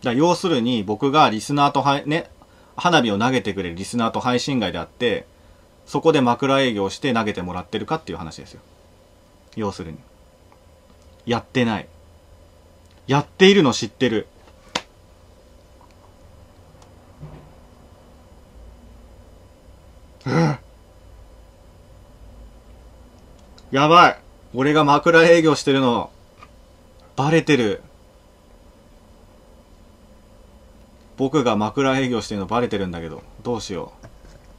だ要するに僕がリスナーとね、花火を投げてくれるリスナーと配信外であって、そこで枕営業して投げてもらってるかっていう話ですよ。要するに。やってない。やっているの知ってる。やばい。俺が枕営業してるの、バレてる。僕が枕営業してるのバレてるんだけど、どうしよう。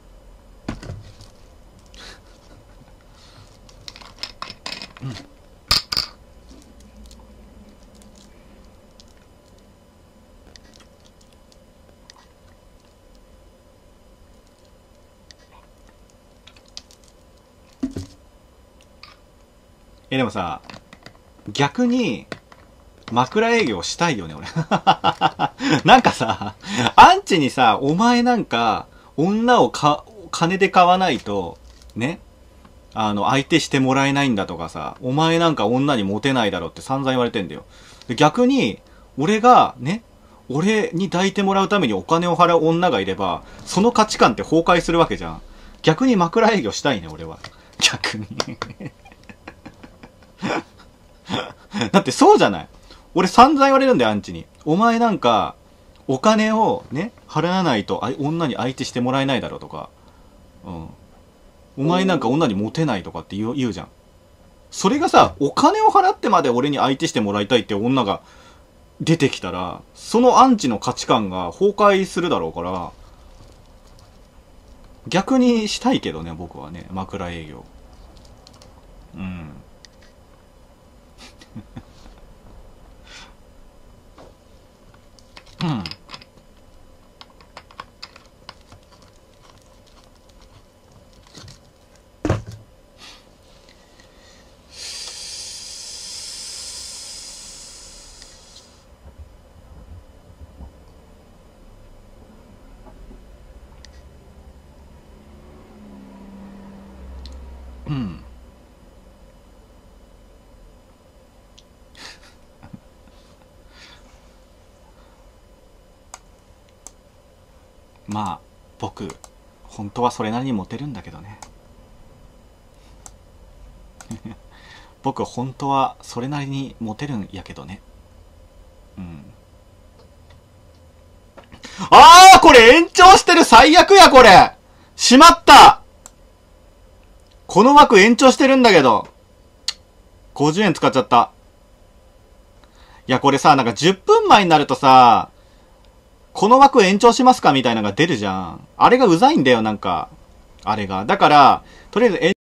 でもさ、逆に、枕営業したいよね、俺。なんかさ、アンチにさ、お前なんか、女を金で買わないと、ね、相手してもらえないんだとかさ、お前なんか女にモテないだろって散々言われてんだよ。で逆に、俺が、ね、俺に抱いてもらうためにお金を払う女がいれば、その価値観って崩壊するわけじゃん。逆に枕営業したいね、俺は。逆に。だってそうじゃない。俺散々言われるんだよ、アンチに。お前なんか、お金をね、払わないと女に相手してもらえないだろうとか。うん。お前なんか女にモテないとかって言うじゃん。それがさ、お金を払ってまで俺に相手してもらいたいって女が出てきたら、そのアンチの価値観が崩壊するだろうから、逆にしたいけどね、僕はね、枕営業。うん。うん。うん。まあ、僕、本当はそれなりにモテるんだけどね。僕、本当はそれなりにモテるんやけどね。うん。あーこれ延長してる最悪やこれしまったこの枠延長してるんだけど。50円使っちゃった。いやこれさ、なんか10分前になるとさ、この枠延長しますかみたいなのが出るじゃん。あれがうざいんだよ、なんか。あれが。だから、とりあえず